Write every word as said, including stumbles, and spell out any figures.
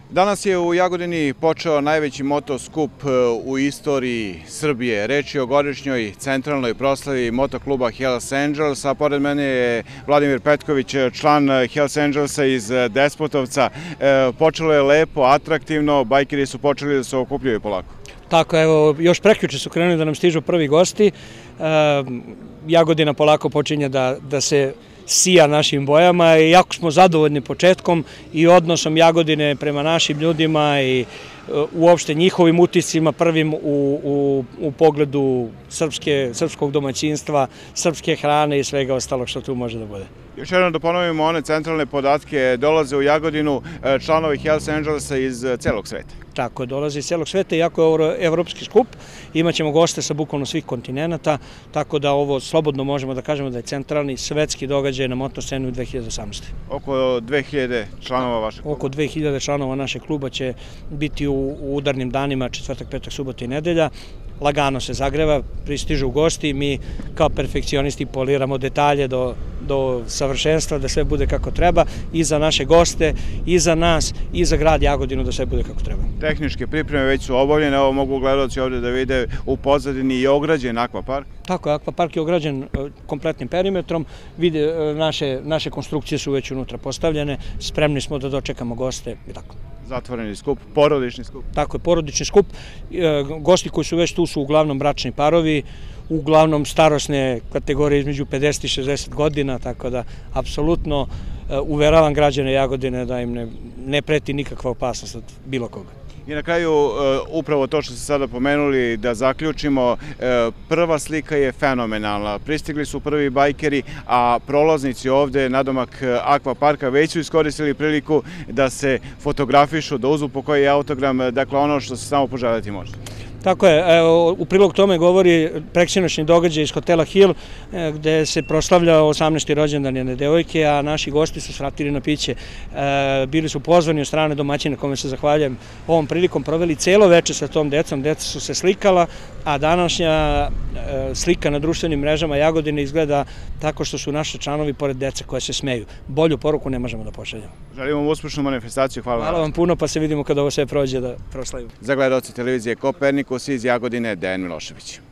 Danas je u Jagodini počeo najveći motoskup u istoriji Srbije. Reč je o godišnjoj centralnoj proslavi motokluba Hells Angels, a pored mene je Vladimir Petković, član Hells Angelsa iz Despotovca. Počelo je lepo, atraktivno, bajkeri su počeli da se okupljaju polako. Tako, evo, još prekjuče su krenuli da nam stižu prvi gosti. Jagodina polako počinje da, da se sija našim bojama i jako smo zadovoljni početkom i odnosom Jagodine prema našim ljudima i uopšte njihovim utiscima prvim u, u, u pogledu srpske, srpskog domaćinstva, srpske hrane i svega ostalog što tu može da bude. Još jednom da ponovimo one centralne podatke, dolaze u Jagodinu članovi Hells Angelsa iz celog sveta. Tako, dolaze iz celog sveta, iako je evropski skup, imaćemo goste sa bukvalno svih kontinenta, tako da ovo slobodno možemo da kažemo da je centralni svetski događaj na motosceni u dve hiljade osamnaestoj. Oko dve hiljade članova vašeg kluba? Oko dve hiljade članova našeg kluba će biti u, u udarnim danima, četvrtak, petak, subota i nedelja. Lagano se zagreva, pristižu gosti, mi kao perfekcionisti poliramo detalje do, do savršenstva, da sve bude kako treba i za naše goste, i za nas, i za grad Jagodinu da sve bude kako treba. Tehničke pripreme već su obavljene, evo mogu gledalci ovde da vide u pozadini i ograđen akvapark. Tako je, akvapark je ograđen kompletnim perimetrom, vide, naše, naše konstrukcije su već unutra postavljene, spremni smo da dočekamo goste i tako. Zatvoreni skup, porodični skup. Tako je, porodični skup. Gosti koji su već tu su uglavnom bračni parovi, uglavnom starosne kategorije između pedeset i šezdeset godina, tako da apsolutno uveravam građane Jagodine da im ne, ne preti nikakva opasnost od bilo koga. I na kraju, upravo to što ste sada pomenuli, da zaključimo, prva slika je fenomenalna. Pristigli su prvi bajkeri, a prolaznici ovde nadomak akvaparka već su iskoristili priliku da se fotografišu, da uzmu po koji autogram, dakle ono što se samo poželjeti može. Tako je, evo, u prilog tome govori preksinoćni događaj iz hotela Hill, gde se proslavlja osamnaesti rođendan jedne devojke, a naši gosti su svratili na piće. E, bili su pozvani od strane domaćina, kome se zahvaljujem ovom prilikom, proveli celo veče sa tom decom, deca su se slikala, a današnja e, slika na društvenim mrežama Jagodine izgleda tako što su naši članovi pored dece koje se smeju. Bolju poruku ne možemo da pošaljemo. Želim vam uspešnu manifestaciju, hvala vam. Hvala vam puno, pa se vidimo kada ovo sve prođe da proslavimo. Za gledaoce televizije Kopernikus iz Jagodine, Dejan Milošević.